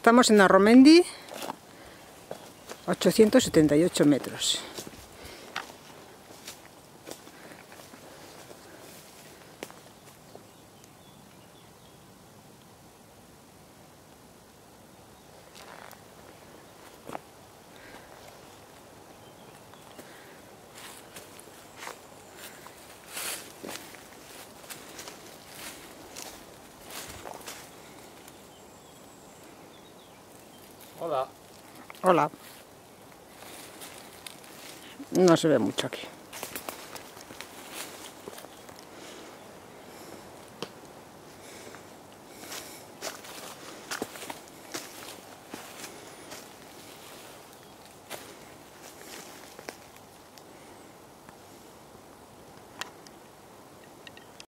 Estamos en Arromendi, 878 metros. Hola. Hola. No se ve mucho aquí.